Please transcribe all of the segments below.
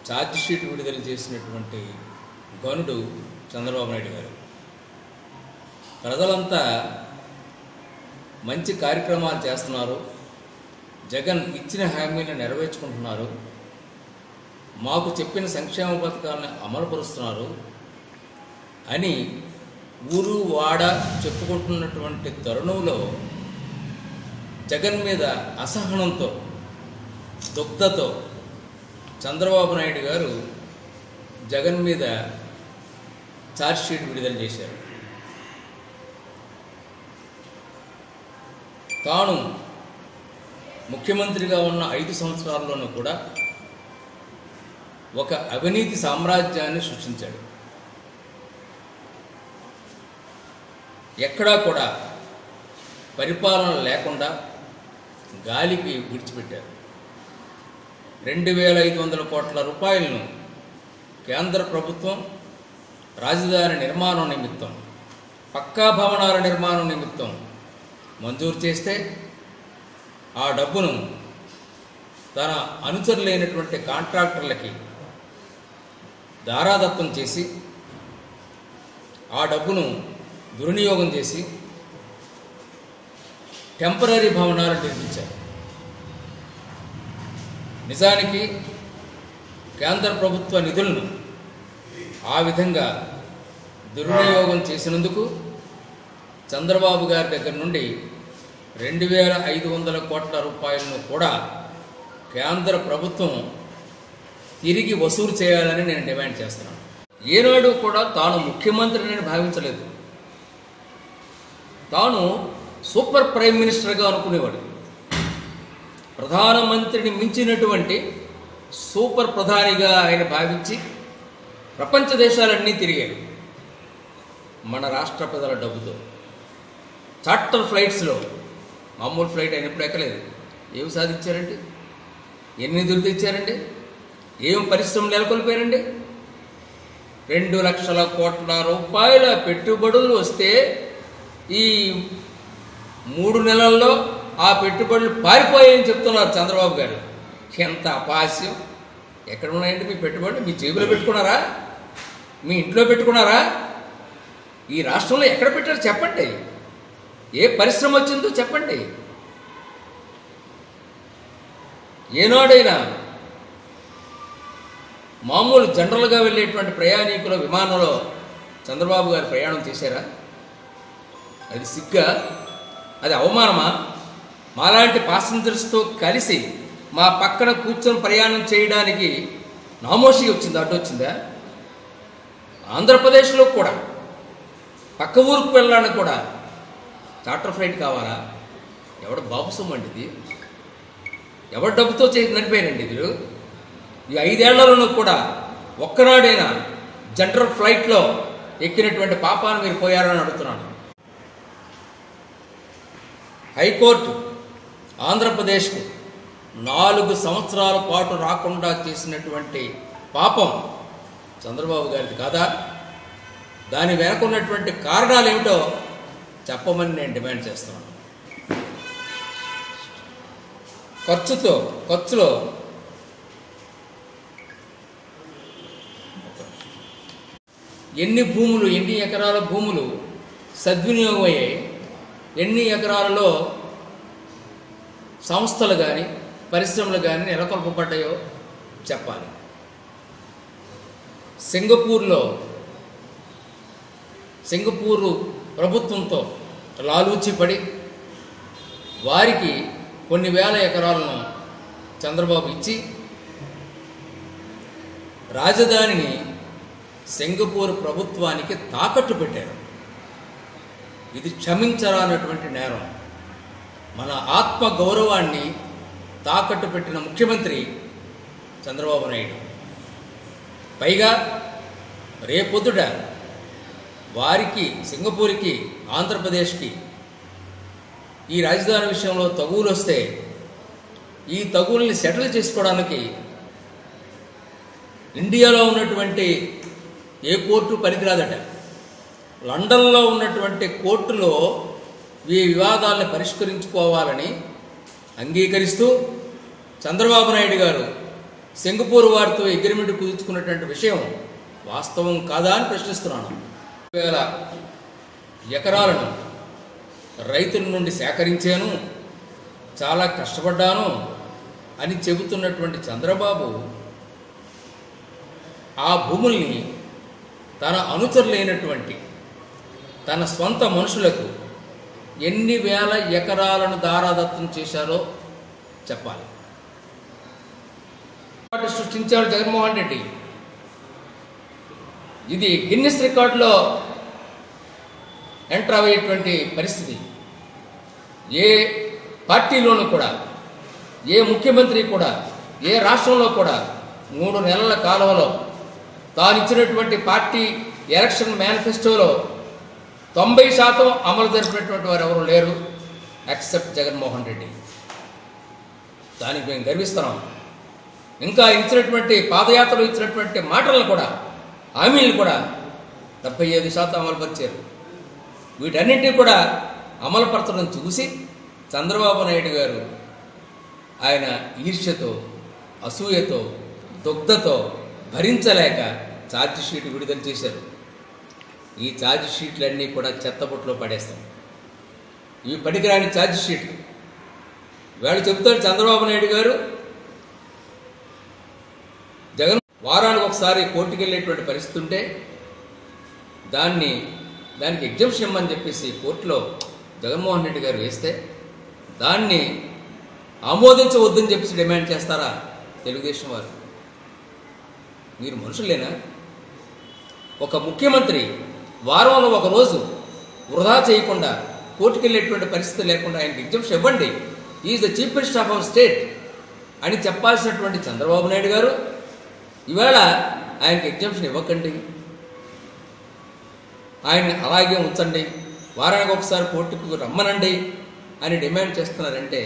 Charge sheet విడుదల చేసినటువంటి గనుడు చంద్రబాబు నాయుడు గారు. ప్రజలంతా మంచి కార్యక్రమాలు చేస్తున్నారు, జగన్ ఇచ్చిన హామీలను నెరవేర్చుకుంటున్నారు, మాకు చెప్పిన సంక్షేమ పథకాలను అమలుపరుస్తున్నారు అని ఊరు వాడ చెప్పుకుంటున్నటువంటి తరుణంలో జగన్ మీద అసహనంతో, దుగ్ధతో చంద్రబాబు నాయుడు గారు జగన్ మీద ఛార్జ్ షీట్ విడుదల చేశారు. తాను ముఖ్యమంత్రిగా ఉన్న 5 సంవత్సరాల్లోనూ కూడా ఒక అవినీతి సామ్రాజ్యాన్ని సృష్టించాడు. ఎక్కడా కూడా పరిపాలన లేకుండా గాలికి విడిచిపెట్టారు. 2500 కోట్ల రూపాయలను కేంద్ర ప్రభుత్వం రాజధాని నిర్మాణం నిమిత్తం, పక్కా భవనాల నిర్మాణం నిమిత్తం మంజూరు చేస్తే ఆ డబ్బును తన అనుచరులైనటువంటి కాంట్రాక్టర్లకి దారాదత్తం చేసి ఆ డబ్బును దుర్వినియోగం చేసి టెంపరరీ భవనాలు నిర్మించారు. నిజానికి కేంద్ర ప్రభుత్వ నిధులను ఆ విధంగా దుర్వినియోగం చేసినందుకు చంద్రబాబు గారి దగ్గర నుండి 2500 కోట్ల రూపాయలను కూడా కేంద్ర ప్రభుత్వం తిరిగి వసూలు చేయాలని నేను డిమాండ్ చేస్తున్నాను. ఏనాడు కూడా తాను ముఖ్యమంత్రిని భావించలేదు. తాను సూపర్ ప్రైమ్ మినిస్టర్గా అనుకునేవాడు. ప్రధానమంత్రిని మించినటువంటి సూపర్ ప్రధానిగా ఆయన భావించి ప్రపంచ దేశాలన్నీ తిరిగాడు. మన రాష్ట్ర ప్రజల డబ్బుతో చార్టర్ ఫ్లైట్స్లో, మామూలు ఫ్లైట్ ఆయన ఎప్పుడు ఎక్కలేదు, ఏమి సాధించారండి? ఎన్ని నిధులు తెచ్చారండి? ఏం పరిశ్రమలు నెలకొల్పారండి? 2 లక్షల కోట్ల రూపాయల పెట్టుబడులు వస్తే ఈ 3 నెలల్లో ఆ పెట్టుబడులు పారిపోయాయని చెప్తున్నారు చంద్రబాబు గారు. ఎంత అపహాస్యం! ఎక్కడ ఉన్నాయండి మీ పెట్టుబడులు? మీ జేబులో పెట్టుకున్నారా? మీ ఇంట్లో పెట్టుకున్నారా? ఈ రాష్ట్రంలో ఎక్కడ పెట్టారు చెప్పండి. ఏ పరిశ్రమ వచ్చిందో చెప్పండి. ఏనాడైనా మామూలు జనరల్గా వెళ్ళేటువంటి ప్రయాణికుల విమానంలో చంద్రబాబు గారు ప్రయాణం చేశారా? అది సిగ్గా? అది అవమానమా? మాలాంటి పాసెంజర్స్తో కలిసి మా పక్కన కూర్చొని ప్రయాణం చేయడానికి నామోషి వచ్చిందా, అడ్డు వచ్చిందా? ఆంధ్రప్రదేశ్లో కూడా పక్క ఊరికి వెళ్ళడానికి కూడా చార్టర్ ఫ్లైట్ కావాలా? ఎవడ బాబు సొమ్ము అండి ఇది? ఎవరి డబ్బుతో నడిపారండి వీరు? ఈ 5 ఏళ్లలోనూ కూడా ఒక్కనాడైనా జనరల్ ఫ్లైట్లో ఎక్కినటువంటి పాపాన్ని మీరు పోయారని అడుగుతున్నాను. హైకోర్టు ఆంధ్రప్రదేశ్కు 4 సంవత్సరాల పాటు రాకుండా చేసినటువంటి పాపం చంద్రబాబు గారిది కాదా? దాని వెనక ఉన్నటువంటి కారణాలు ఏమిటో చెప్పమని నేను డిమాండ్ చేస్తున్నాను. ఖర్చులో ఎన్ని ఎకరాల భూములు సద్వినియోగం అయ్యాయి, ఎన్ని ఎకరాలలో సంస్థలు కానీ పరిశ్రమలు కానీ నెలకొల్పబడ్డాయో చెప్పాలి. సింగపూరు ప్రభుత్వంతో లాలూచిపడి వారికి కొన్ని వేల ఎకరాలను చంద్రబాబు ఇచ్చి రాజధానిని సింగపూర్ ప్రభుత్వానికి తాకట్టు పెట్టారు. ఇది క్షమించరానటువంటి నేరం. మన ఆత్మ గౌరవాన్ని తాకట్టు పెట్టిన ముఖ్యమంత్రి చంద్రబాబు నాయుడు. పైగా రేపొద్దుట వారికి, సింగపూర్కి, ఆంధ్రప్రదేశ్కి ఈ రాజధాని విషయంలో తగువులు వస్తే ఈ తగువుల్ని సెటిల్ చేసుకోవడానికి ఇండియాలో ఉన్నటువంటి ఏ కోర్టు పనికిరాదట. లండన్లో ఉన్నటువంటి కోర్టులో ఈ వివాదాలను పరిష్కరించుకోవాలని అంగీకరిస్తూ చంద్రబాబు నాయుడు గారు సింగపూర్ వారితో అగ్రిమెంట్ కుదుర్చుకున్నటువంటి విషయం వాస్తవం కాదా అని ప్రశ్నిస్తున్నాను. 2000 ఎకరాలను రైతుల నుండి సేకరించాను, చాలా కష్టపడ్డాను అని చెబుతున్నటువంటి చంద్రబాబు ఆ భూముల్ని తన అనుచరులైనటువంటి తన స్వంత మనుషులకు ఎన్ని వేల ఎకరాలను దారాదత్తం చేశారో చెప్పాలి. సృష్టించాడు జగన్మోహన్ రెడ్డి. ఇది గిన్నిస్ రికార్డులో ఎంటర్ అయ్యేటువంటి పరిస్థితి. ఏ పార్టీలోనూ కూడా, ఏ ముఖ్యమంత్రి కూడా, ఏ రాష్ట్రంలో కూడా 3 నెలల కాలంలో తాను ఇచ్చినటువంటి పార్టీ ఎలక్షన్ మేనిఫెస్టోలో 90% అమలు జరిపినటువంటి వారు ఎవరు లేరు ఎక్సెప్ట్ జగన్మోహన్ రెడ్డి. దానికి మేము గర్విస్తున్నాం. ఇంకా ఇచ్చినటువంటి పాదయాత్రలు ఇచ్చినటువంటి మాటలను కూడా, హామీలను కూడా 75% అమలుపరిచారు. వీటన్నింటినీ కూడా అమలుపరచడం చూసి చంద్రబాబు నాయుడు గారు ఆయన ఈర్ష్యతో, అసూయతో, దుగ్ధతో భరించలేక ఛార్జ్ షీట్ విడుదల చేశారు. ఈ ఛార్జ్ షీట్లన్నీ కూడా చెత్తబుట్టలో పడేస్తాం. ఇవి పనికిరాని ఛార్జ్ షీట్లు. వాళ్ళు చెబుతారు చంద్రబాబు నాయుడు గారు జగన్ వారానికి ఒకసారి కోర్టుకు వెళ్ళేటువంటి పరిస్థితి ఉంటే దానికి ఎగ్జంప్షన్ ఇమ్మని చెప్పేసి కోర్టులో జగన్మోహన్ రెడ్డి గారు వేస్తే దాన్ని ఆమోదించవద్దని చెప్పేసి డిమాండ్ చేస్తారా తెలుగుదేశం వారు? మీరు మనుషులేనా? ఒక ముఖ్యమంత్రి వారంలో ఒక రోజు వృధా చేయకుండా కోర్టుకు వెళ్ళేటువంటి పరిస్థితి లేకుండా ఆయనకి ఎగ్జంప్షన్ ఇవ్వండి, is the chief minister of our state అని చెప్పాల్సినటువంటి చంద్రబాబు నాయుడు గారు ఇవాళ ఆయనకి ఎగ్జంప్షన్ ఇవ్వకండి, ఆయన్ని అలాగే ఉంచండి, వారానికి ఒకసారి కోర్టుకు రమ్మనండి అని డిమాండ్ చేస్తున్నారంటే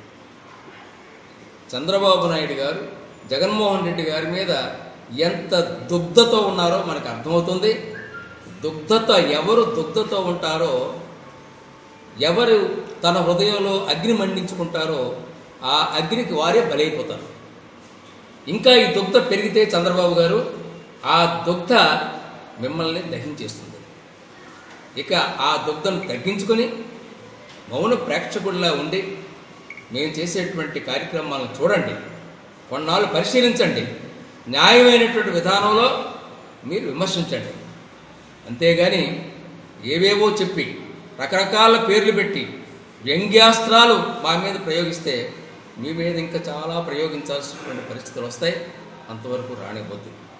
చంద్రబాబు నాయుడు గారు జగన్మోహన్ రెడ్డి గారి మీద ఎంత దుగ్ధతో ఉన్నారో మనకు అర్థమవుతుంది. ఎవరు దుగ్ధతో ఉంటారో, ఎవరు తన హృదయంలో అగ్ని మండించుకుంటారో ఆ అగ్నికి వారే బలైపోతారు. ఇంకా ఈ దుగ్ధ పెరిగితే చంద్రబాబు గారు ఆ దుగ్ధ మిమ్మల్ని దహించేస్తుంది. ఇక ఆ దుగ్ధను తగ్గించుకొని మౌన ప్రేక్షకుడిలా ఉండి మేము చేసేటువంటి కార్యక్రమాలను చూడండి, కొన్నాళ్ళు పరిశీలించండి, న్యాయమైనటువంటి విధానంలో మీరు విమర్శించండి. అంతేగాని ఏవేవో చెప్పి రకరకాల పేర్లు పెట్టి వ్యంగ్యాస్త్రాలు మా మీద ప్రయోగిస్తే మీ మీద ఇంకా చాలా ప్రయోగించాల్సినటువంటి పరిస్థితులు వస్తాయి. అంతవరకు రానివ్వద్దు.